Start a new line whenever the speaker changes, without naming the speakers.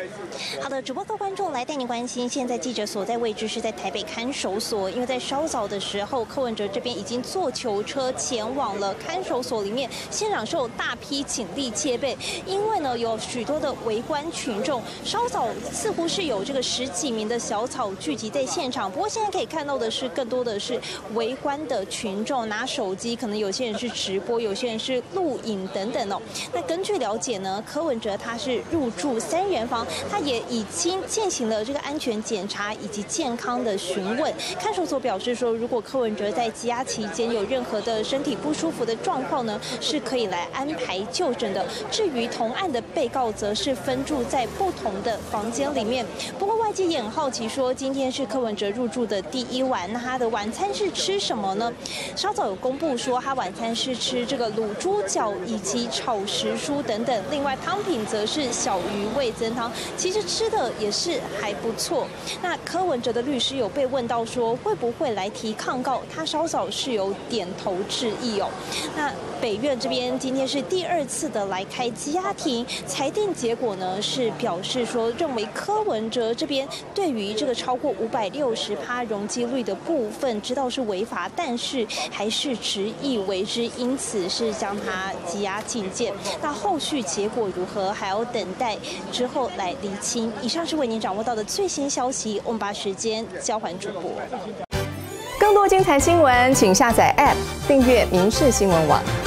好的，主播各位观众来带您关心，现在记者所在位置是在台北看守所，因为在稍早的时候，柯文哲这边已经坐囚车前往了看守所里面，现场是有大批警力戒备，因为呢有许多的围观群众，稍早似乎是有这个10几名的小草聚集在现场，不过现在可以看到的是更多的是围观的群众拿手机，可能有些人是直播，有些人是录影等等哦。那根据了解呢，柯文哲他是入住3人房，他也已经进行了这个安全检查以及健康的询问。看守所表示说，如果柯文哲在羁押期间有任何的身体不舒服的状况呢，是可以来安排就诊的。至于同案的被告，则是分住在不同的房间里面。不过外界也很好奇说，今天是柯文哲入住的第1晚，那他的晚餐是吃什么呢？稍早有公布说，他晚餐是吃这个卤猪脚以及炒时蔬等等，另外汤品则是小鱼味噌汤。其实吃的也是还不错。那柯文哲的律师有被问到说会不会来提抗告，他稍早是有点头致意哦。那北院这边今天是第2次的来开羁押庭，裁定结果呢是表示说，认为柯文哲这边对于这个超过560%容积率的部分知道是违法，但是还是执意为之，因此是将他羁押禁见。那后续结果如何，还要等待之后来厘清。以上是为您掌握到的最新消息，我们把时间交还主播。
更多精彩新闻，请下载 App 订阅民视新闻网。